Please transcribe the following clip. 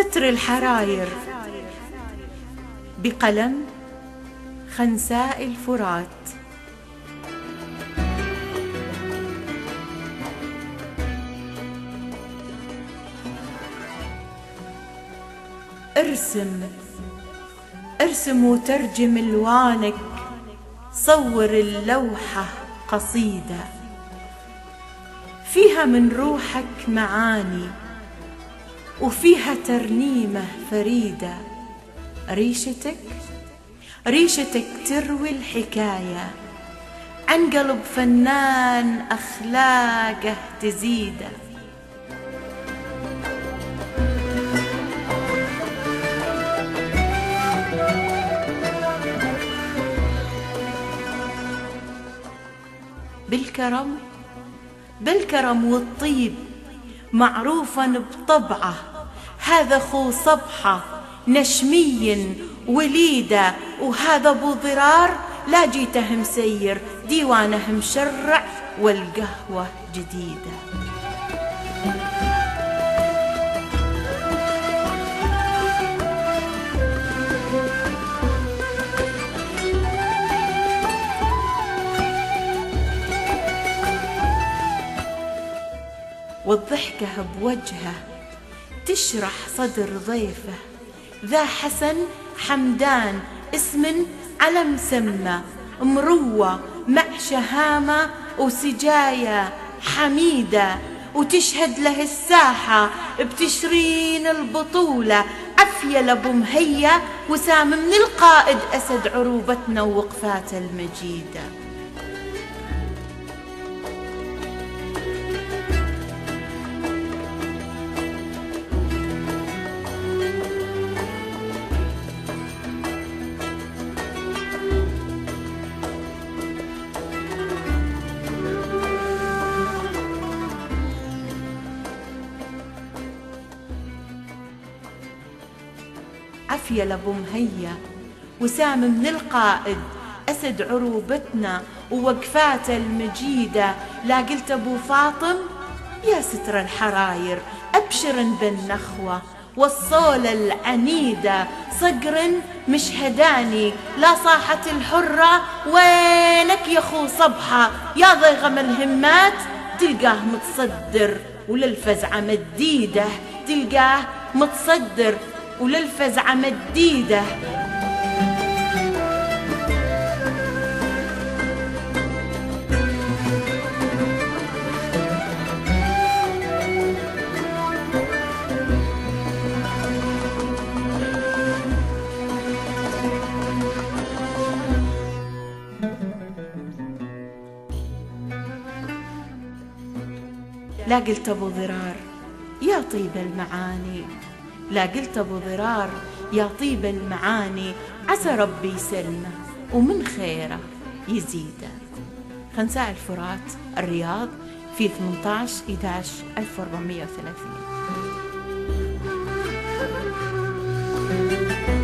ستر الحراير بقلم خنساء الفرات. ارسم وترجم الوانك، صور اللوحة قصيدة فيها من روحك معاني وفيها ترنيمة فريدة. ريشتك تروي الحكاية عن قلب فنان أخلاقه تزيده. بالكرم والطيب معروفا بطبعه، هذا خو صبحة نشمي وليدة، وهذا ابو ضرار لا جيته مسير، ديوانه مشرع والقهوة جديدة. والضحكة بوجهه تشرح صدر ضيفه، ذا حسن حمدان اسم على مسمى، مروة مع شهامة وسجايا حميدة، وتشهد له الساحة بتشرين البطولة. عفية لابو مهية وسام من القائد أسد عروبتنا ووقفاته المجيدة. عفية لابو مهية وسام من القائد أسد عروبتنا ووقفاته المجيدة. لا قلت أبو فاطم يا ستر الحراير، أبشر بالنخوة والصولة العنيدة، صقر مش هداني لا صاحت الحرة. وينك يا خو صبحة يا ضيغم الهمات، تلقاه متصدر وللفزعة مديده، تلقاه متصدر وللفزعة مديده. لا قلت أبو ضرار يا طيب المعاني، لا قلت أبو ضرار يا طيب المعاني، عسى ربي يسلمه ومن خيره يزيده. خنساء الفرات، الرياض، في 18/11/1430.